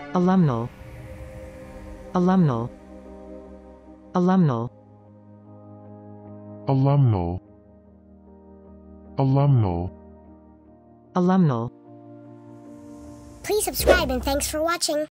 alumnal, alumnal, alumnal, alumnal, alumnal. alumnal. Please subscribe and thanks for watching.